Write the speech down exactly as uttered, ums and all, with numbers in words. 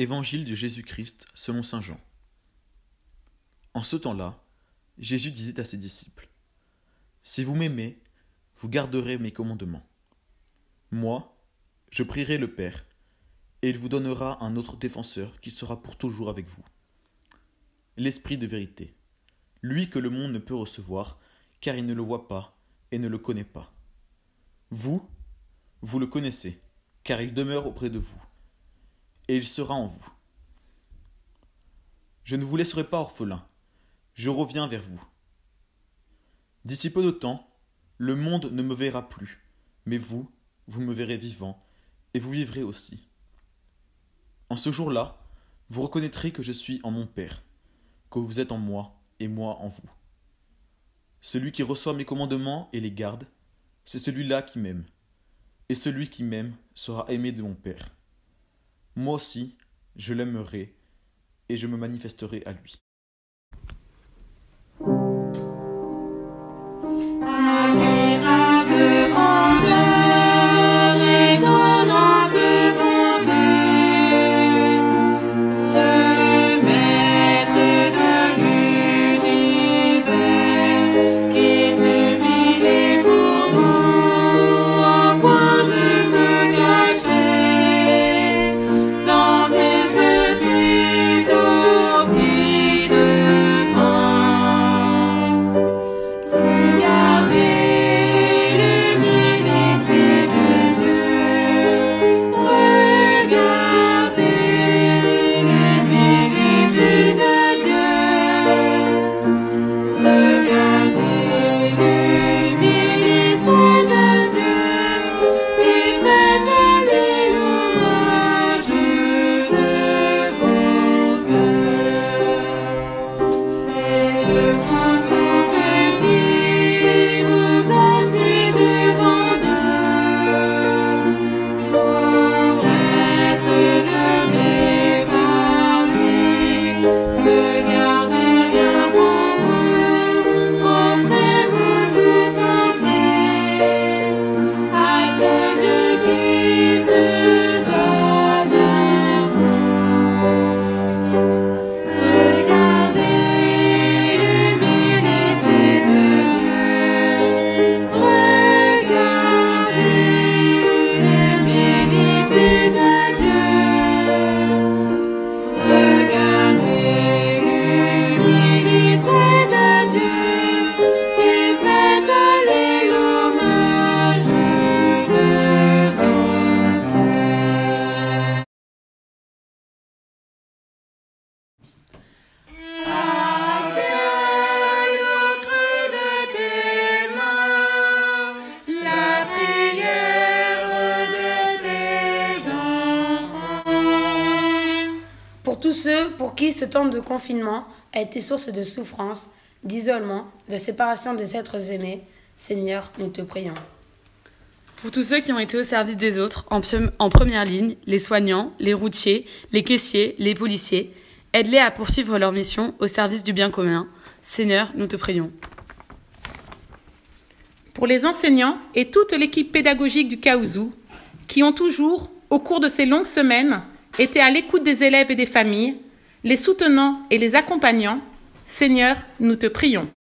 Évangile de Jésus-Christ selon saint Jean. En ce temps-là, Jésus disait à ses disciples : « Si vous m'aimez, vous garderez mes commandements. Moi, je prierai le Père, et il vous donnera un autre défenseur qui sera pour toujours avec vous. L'Esprit de vérité, lui que le monde ne peut recevoir, car il ne le voit pas et ne le connaît pas. Vous, vous le connaissez, car il demeure auprès de vous, et il sera en vous. Je ne vous laisserai pas orphelins, je reviens vers vous. D'ici peu de temps, le monde ne me verra plus, mais vous, vous me verrez vivant, et vous vivrez aussi. En ce jour-là, vous reconnaîtrez que je suis en mon Père, que vous êtes en moi, et moi en vous. Celui qui reçoit mes commandements et les garde, c'est celui-là qui m'aime, et celui qui m'aime sera aimé de mon Père. Moi aussi, je l'aimerai, et je me manifesterai à lui. » Pour tous ceux pour qui ce temps de confinement a été source de souffrance, d'isolement, de séparation des êtres aimés, Seigneur, nous te prions. Pour tous ceux qui ont été au service des autres, en, en première ligne, les soignants, les routiers, les caissiers, les policiers, aide-les à poursuivre leur mission au service du bien commun. Seigneur, nous te prions. Pour les enseignants et toute l'équipe pédagogique du Caousou, qui ont toujours, au cours de ces longues semaines, été à l'écoute des élèves et des familles, les soutenant et les accompagnant, Seigneur, nous te prions.